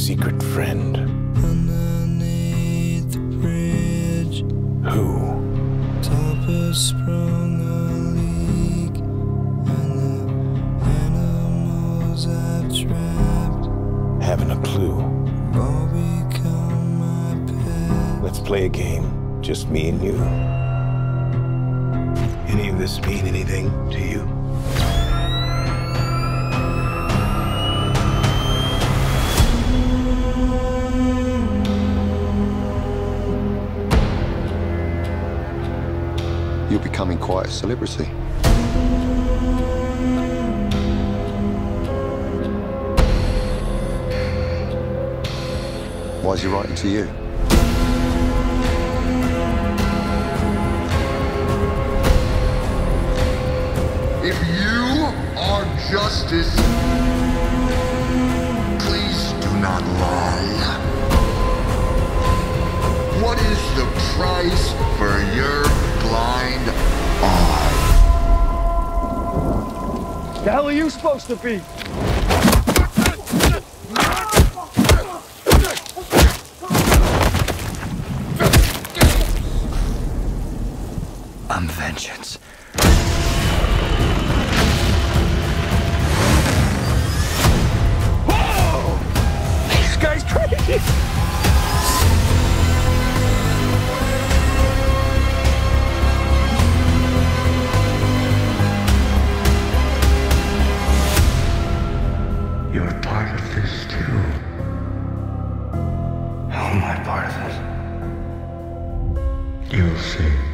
secret friend. Underneath the bridge, Who? Topper sprung a leak, and the animals I've trapped Haven't a clue. all become my pet. Let's play a game, just me and you. Any of this mean anything to you? You're becoming quite a celebrity. Why is he writing to you? If you are justice, please do not lie. What is the price for your blind eye? The hell are you supposed to be? I'm vengeance. Whoa! This guy's crazy! You're part of this too. How am I part of it? You'll see.